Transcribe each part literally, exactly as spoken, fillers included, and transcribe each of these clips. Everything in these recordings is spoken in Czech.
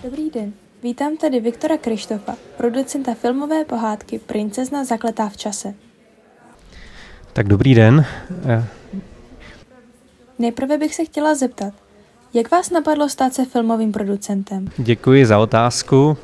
Dobrý den, vítám tady Viktora Kryštofa, producenta filmové pohádky Princezna zakletá v čase. Tak dobrý den. Nejprve bych se chtěla zeptat, jak vás napadlo stát se filmovým producentem? Děkuji za otázku.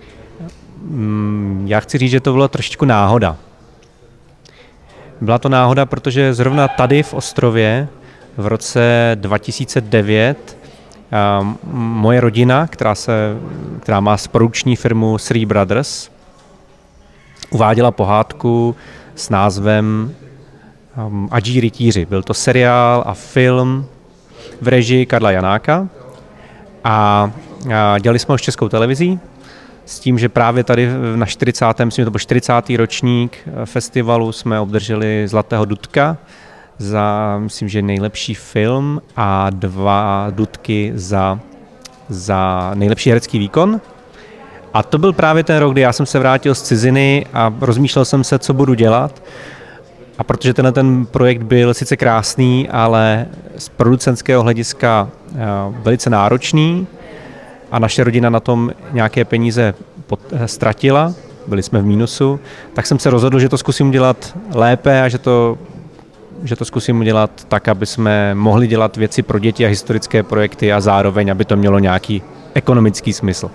Já chci říct, že to byla trošičku náhoda. Byla to náhoda, protože zrovna tady v Ostrově v roce dva tisíce devět moje rodina, která, se, která má produkční firmu Three Brothers, uváděla pohádku s názvem Adží rytíři. Byl to seriál a film v režii Karla Janáka a dělali jsme ho s Českou televizí s tím, že právě tady na čtyřicátém myslím, to byl čtyřicátý ročník festivalu jsme obdrželi Zlatého Dudka za, myslím, že nejlepší film a dva Dudky za, za nejlepší herecký výkon. A to byl právě ten rok, kdy já jsem se vrátil z ciziny a rozmýšlel jsem se, co budu dělat. A protože tenhle ten projekt byl sice krásný, ale z producentského hlediska velice náročný a naše rodina na tom nějaké peníze ztratila, byli jsme v mínusu, tak jsem se rozhodl, že to zkusím dělat lépe a že to, že to zkusím dělat tak, aby jsme mohli dělat věci pro děti a historické projekty a zároveň, aby to mělo nějaký ekonomický smysl.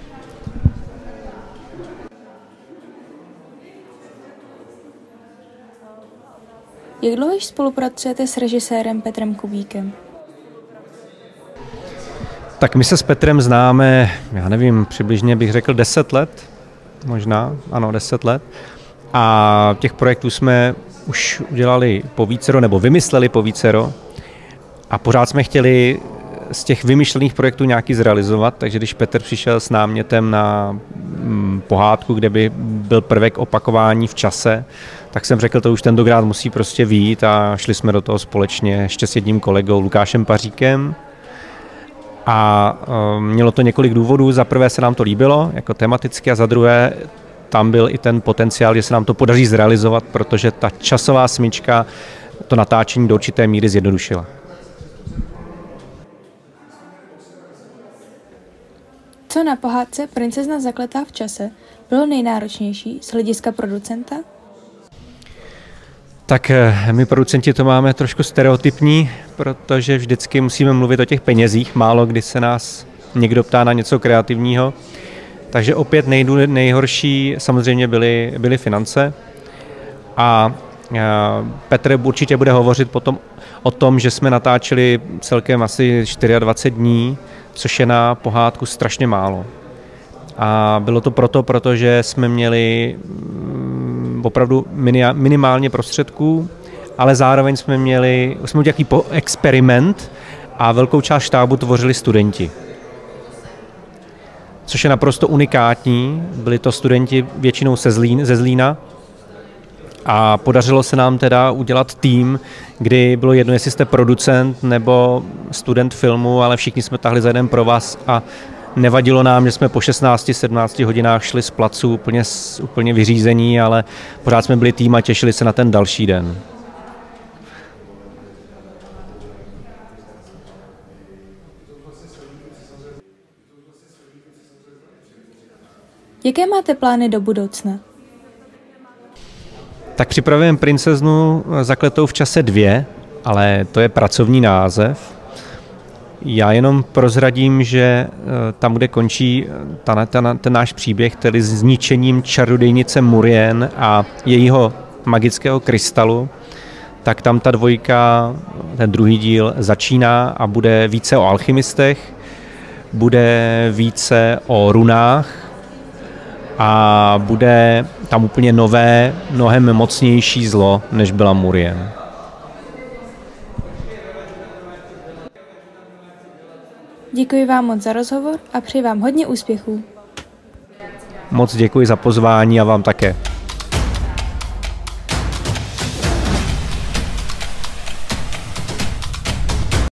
Jak dlouho již spolupracujete s režisérem Petrem Kubíkem? Tak my se s Petrem známe, já nevím, přibližně bych řekl deset let, možná, ano, deset let. A těch projektů jsme už udělali po vícero, nebo vymysleli po vícero. A pořád jsme chtěli z těch vymyšlených projektů nějaký zrealizovat, takže když Petr přišel s námětem na pohádku, kde by byl prvek opakování v čase, tak jsem řekl, to už tentokrát musí prostě vyjít a šli jsme do toho společně ještě s jedním kolegou Lukášem Paříkem. A mělo to několik důvodů. Za prvé se nám to líbilo jako tematicky a za druhé tam byl i ten potenciál, že se nám to podaří zrealizovat, protože ta časová smyčka to natáčení do určité míry zjednodušila. Co na pohádce Princezna zakletá v čase bylo nejnáročnější z hlediska producenta? Tak my producenti to máme trošku stereotypní, protože vždycky musíme mluvit o těch penězích, málo kdy se nás někdo ptá na něco kreativního. Takže opět nejdů, nejhorší samozřejmě byly, byly finance a Petr určitě bude hovořit potom o tom, že jsme natáčeli celkem asi dvacet čtyři dní, což je na pohádku strašně málo. A bylo to proto, protože jsme měli opravdu minimálně prostředků, ale zároveň jsme měli, jsme měli nějaký experiment a velkou část štábu tvořili studenti. Což je naprosto unikátní, byli to studenti většinou ze, Zlín, ze Zlína a podařilo se nám teda udělat tým, kdy bylo jedno, jestli jste producent nebo student filmu, ale všichni jsme tahli za jeden provaz a nevadilo nám, že jsme po šestnácti sedmnácti hodinách šli z placu úplně, úplně vyřízení, ale pořád jsme byli tým a těšili se na ten další den. Jaké máte plány do budoucna? Tak připravujeme Princeznu zakletou v čase dvě, ale to je pracovní název. Já jenom prozradím, že tam, kde končí ta, ta, ten náš příběh, tedy zničením čarodějnice Murien a jejího magického krystalu, tak tam ta dvojka, ten druhý díl začíná a bude více o alchymistech, bude více o runách a bude tam úplně nové, mnohem mocnější zlo, než byla Murien. Děkuji vám moc za rozhovor a přeji vám hodně úspěchů. Moc děkuji za pozvání a vám také.